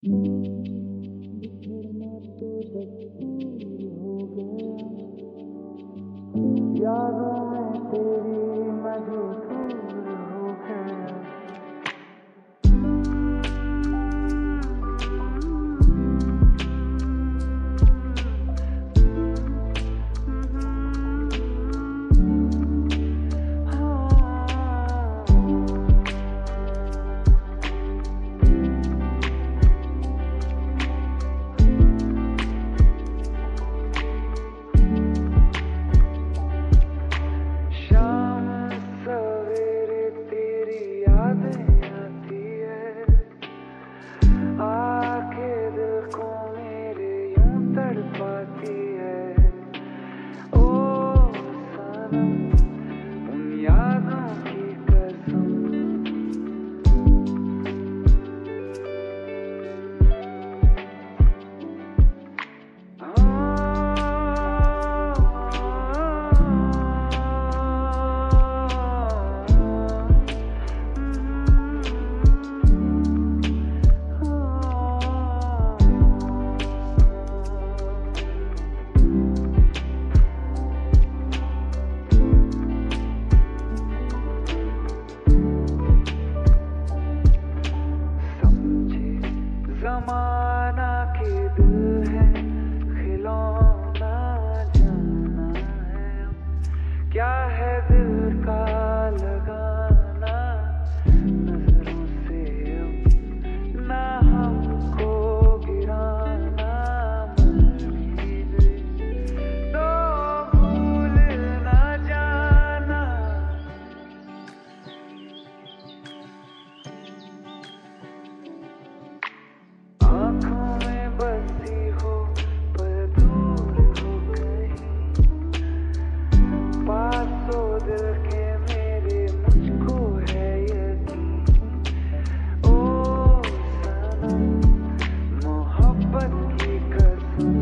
बिछड़ना तो दस्तूर हो गया, यादों में तेरी मैं जो दूर हो गया। शाम सवेरे तेरी यादें आती है, आके दिल को मेरे यूं तड़पाती है। ओ सनम, उन यादों की कसम। ज़माना के दिल है खिलौना, जाना है क्या है दिल का लगाना। नजरों से अब ना हमको गिराना, मर भी गए तो भूल ना जाना। आँखों में बसी हो पर दूर हो कहीं, पास हो दिल के मेरे मुझको है यकीन। ओ सनम, मोहब्बत की कसम।